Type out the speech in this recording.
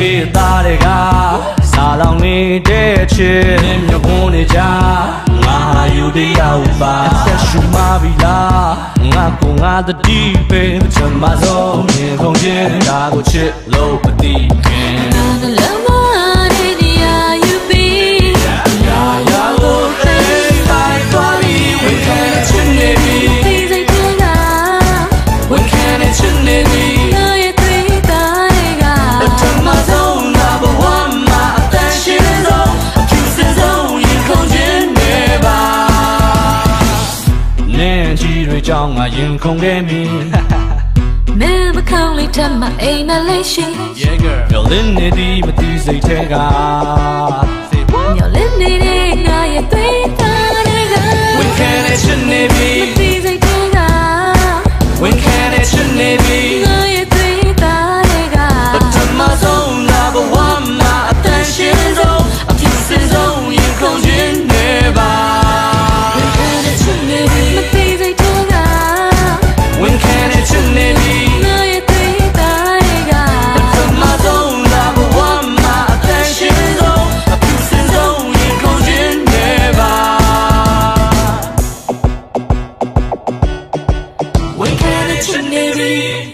တွေ့သားတွေကစားလောင်နေတဲ့ချစ်မျက်ဝန်းတွေကြားငါဟာယူတရားဥပါဆက်ရှူမပြီလားငါကိုငါတတိပဲချမ်းမဆုံးမြင်ကုန်ခြင်းဒါကိုချစ်လို့မသိခင်ကြောင့်ငါရင်ခုန်ခဲ့ပြီမဲမခေါင်းလေးထပ်မအိမ်နဲ့လေးရှိမျောလင်းနေသည်မသိစိတ်ထဲကမျောလင်းနေတဲ့ငါရဲ့သွေးသားတွေကဝင်ခံတဲ့ချစ်နေပြီမသိစိတ်ထဲကဝင်ခံတဲ့ချစ်နေပြီငါရဲ့သွေးသားတွေကပထမဆုံးnumber one မှာအတန်ရှင်းဆုံးအပြည့်စင်ဆုံးရင်ခုန်ခြင်းနေပါဝင်ခံတဲ့ချစ်နေပြီမသိစိတ်ထဲကဝင်ခံတဲ့ချစ်နေပြီငါရဲ့သွေးသားတွေကပထမဆုံး number one မှာအတန်ရှင်းဆုံးအပြည့်စင်ဆုံးရင်ခုန်ခြင်းနေပါဝင်ခံတဲ့ချစ်နေပြီ